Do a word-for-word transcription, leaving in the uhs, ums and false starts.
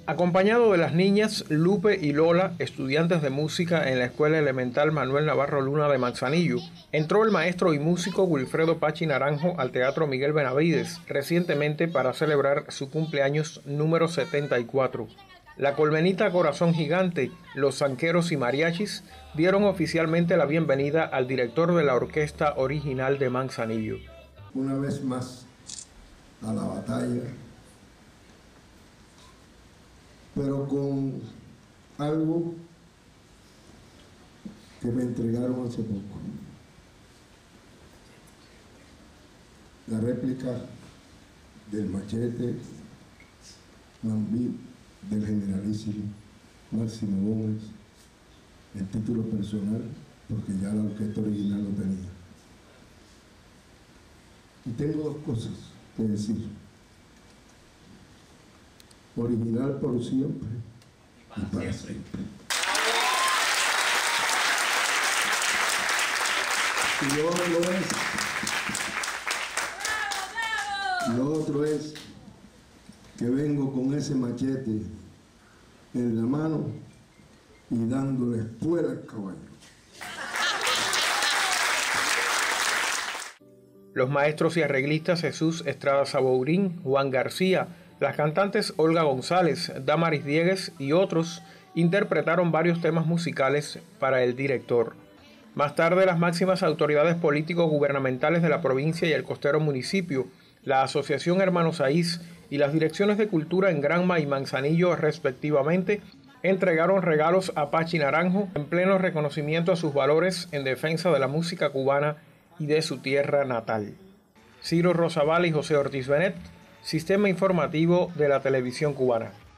Acompañado de las niñas Lupe y Lola, estudiantes de música en la Escuela Elemental Manuel Navarro Luna de Manzanillo, entró el maestro y músico Wilfredo Pachi Naranjo al Teatro Miguel Benavides recientemente para celebrar su cumpleaños número setenta y cuatro. La Colmenita Corazón Gigante, los Zanqueros y Mariachis dieron oficialmente la bienvenida al director de la orquesta original de Manzanillo. Una vez más a la batalla, pero con algo que me entregaron hace poco. La réplica del machete Mambí del generalísimo Máximo Gómez, el título personal, porque ya la orquesta original lo tenía. Y tengo dos cosas que decir. Original por siempre y para siempre. Y lo otro es, lo otro es que vengo con ese machete en la mano y dándole fuera al caballo. Los maestros y arreglistas Jesús Estrada Sabourín, Juan García, las cantantes Olga González, Damaris Diegues y otros interpretaron varios temas musicales para el director. Más tarde, las máximas autoridades político-gubernamentales de la provincia y el costero municipio, la Asociación Hermanos Aís y las direcciones de cultura en Granma y Manzanillo respectivamente, entregaron regalos a Pachi Naranjo en pleno reconocimiento a sus valores en defensa de la música cubana y de su tierra natal. Ciro Rosabal y José Ortiz Benet, Sistema Informativo de la Televisión Cubana.